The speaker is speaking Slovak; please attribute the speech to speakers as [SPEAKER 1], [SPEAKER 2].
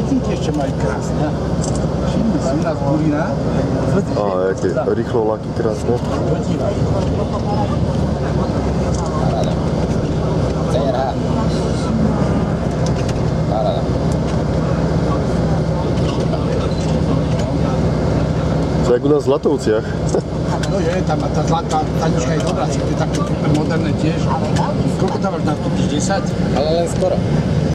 [SPEAKER 1] Chodníky ešte majú krásne. Všimni si, u nás Burina.
[SPEAKER 2] Jaké rýchlovlaky krásne.
[SPEAKER 1] Podívaj.
[SPEAKER 2] To je jak u nás v Zlatovciach.
[SPEAKER 1] No je, tam tá zlatá tanička je dobrá, to je také moderné tiež. Koľko dávaš na to? 10?
[SPEAKER 3] Ale len skoro.